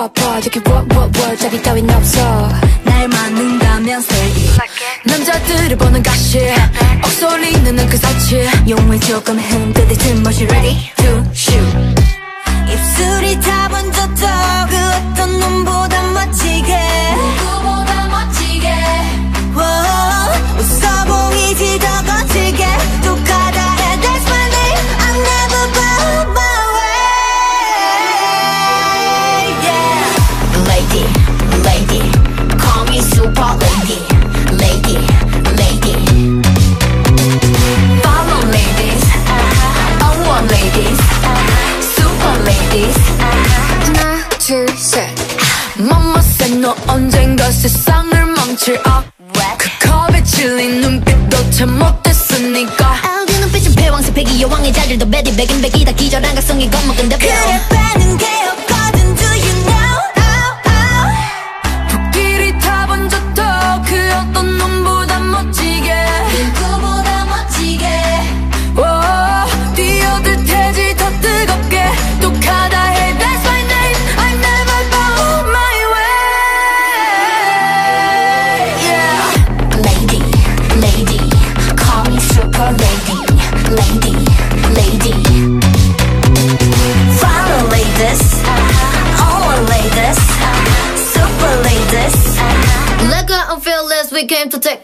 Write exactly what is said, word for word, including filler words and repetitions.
퍼퍼 저기 what what what 자기 따윈 없어 날 맞는다면 say it 남자들을 보는 가시 억소리는 그 사치 용을 조금 흔들릴 틈없이 ready to shoot 입술이 다 번졌어 그 어떤 놈보다 멋지게 누구보다 멋지게 oh, 웃어 보이지 더 거칠게 똑하다 해 that's my name I'm never bow my way yeah. Lady, lady Call me super lady Lady, lady Follow ladies uh-huh. I want ladies uh-huh. Super ladies uh-huh. 하나 둘셋 Mama said 너 언젠가 세상을 망칠 아 그 컵에 질린 눈빛도 참 못했으니까 아그 눈빛은 패왕색 패기 여왕의 자질도 베디 백인 백이다 기절한 각성이 겁먹은 대표 그래 빼는 게 없거든 do you know oh, oh. 불길이 다 번졌다 그 어떤 놈보다 멋지게 누구보다 멋지게 oh, 뛰어들 테지 더 뜨겁게 똑하다 해 that's my name I never bow my way yeah. Lady, lady Call me super lady Lady, lady Follow ladies uh-huh. All ladies uh-huh. Super ladies uh-huh. Like I'm fearless we came to take